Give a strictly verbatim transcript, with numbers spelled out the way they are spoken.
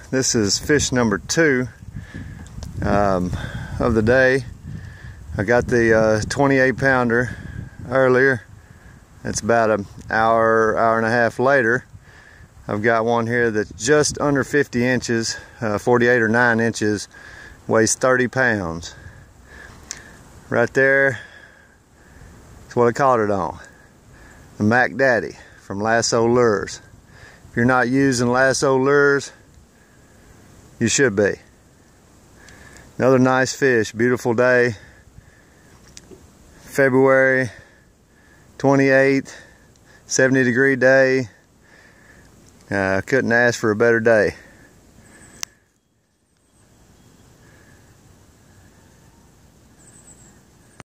This is fish number two um, of the day. I got the uh, twenty-eight pounder earlier. It's about an hour, hour and a half later. I've got one here that's just under fifty inches, uh, forty-eight or nine inches, weighs thirty pounds. Right there, that's what I caught it on. The Mac Daddy from Lasso Lures. If you're not using Lasso Lures, you should be. Another nice fish, beautiful day. February twenty-eighth, seventy degree day. Uh, couldn't ask for a better day.